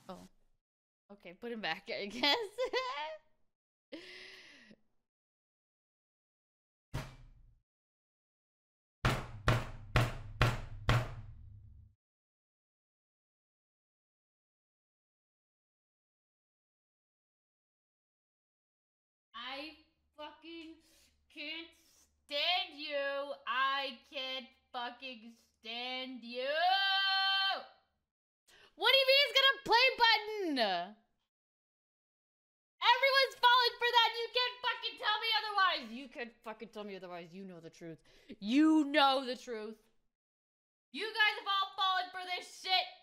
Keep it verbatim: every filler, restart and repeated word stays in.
Oh. Okay, put him back, I guess. I fucking can't stand you. I can't fucking stand you. What do you mean it's gonna play button? Everyone's falling for that. You can't fucking tell me otherwise. You can't fucking tell me otherwise. You know the truth. You know the truth. You guys have all fallen for this shit.